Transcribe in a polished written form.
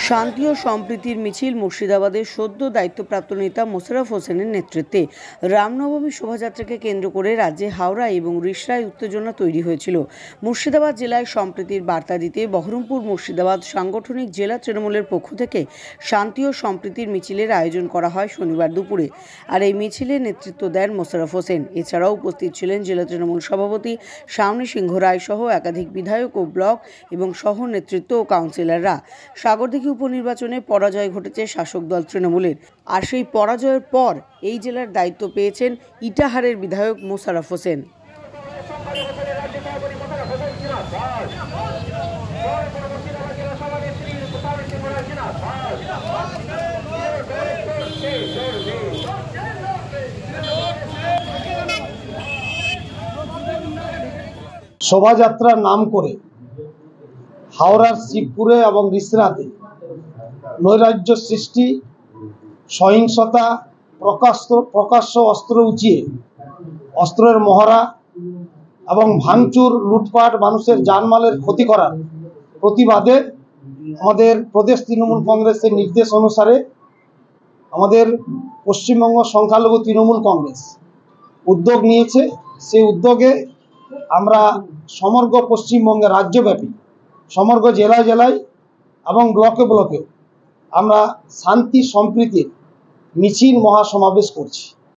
শান্তি ও সম্প্রীতির মিছিল মুর্শিদাবাদের সদ্য দায়িত্বপ্রাপ্ত নেতা মোশাররফ হোসেনের নেতৃত্বে রামনবমী শোভাযাত্রাকে কেন্দ্র করে রাজ্যে হাওড়া এবং রিষড়ায় উত্তেজনা তৈরি হয়েছিল। মুর্শিদাবাদ জেলায় সম্প্রীতির বার্তা দিতে বহরমপুর মুর্শিদাবাদ সাংগঠনিক জেলা তৃণমূলের পক্ষ থেকে শান্তি ও সম্প্রীতির মিছিলের আয়োজন করা হয় শনিবার দুপুরে। আর এই মিছিলে নেতৃত্ব দেন মোশাররফ হোসেন। এছাড়াও উপস্থিত ছিলেন জেলা তৃণমূল সভাপতি শাওনী সিংহ রায় সহ একাধিক বিধায়ক ও ব্লক এবং সহ নেতৃত্ব ও কাউন্সিলররা। সাগরদিঘি উপনির্বাচনে পরাজয় ঘটেছে শাসক দল তৃণমূলের, আর সেই পরাজয়ের পর এই জেলার দায়িত্ব পেয়েছেন ইটাহারের বিধায়ক মোশাররফ হোসেন। শোভাযাত্রার নাম করে হাওড়ার শিবপুরে এবং রিষড়াতে নৈরাজ্য সৃষ্টি, সহিংসতা, প্রকাশ্য অস্ত্র উঁচিয়ে অস্ত্রের মহড়া এবং ভাঙচুর, লুটপাট, মানুষের জানমালের ক্ষতি করার প্রতিবাদে আমাদের প্রদেশ তৃণমূল কংগ্রেসের নির্দেশ অনুসারে আমাদের পশ্চিমবঙ্গ সংখ্যালঘু তৃণমূল কংগ্রেস উদ্যোগ নিয়েছে। সেই উদ্যোগে আমরা সমগ্র পশ্চিমবঙ্গে রাজ্যব্যাপী সমগ্র জেলায় জেলায় এবং ব্লকে ব্লকে আমরা শান্তি সম্প্রীতির মিছিল মহাসমাবেশ করছি।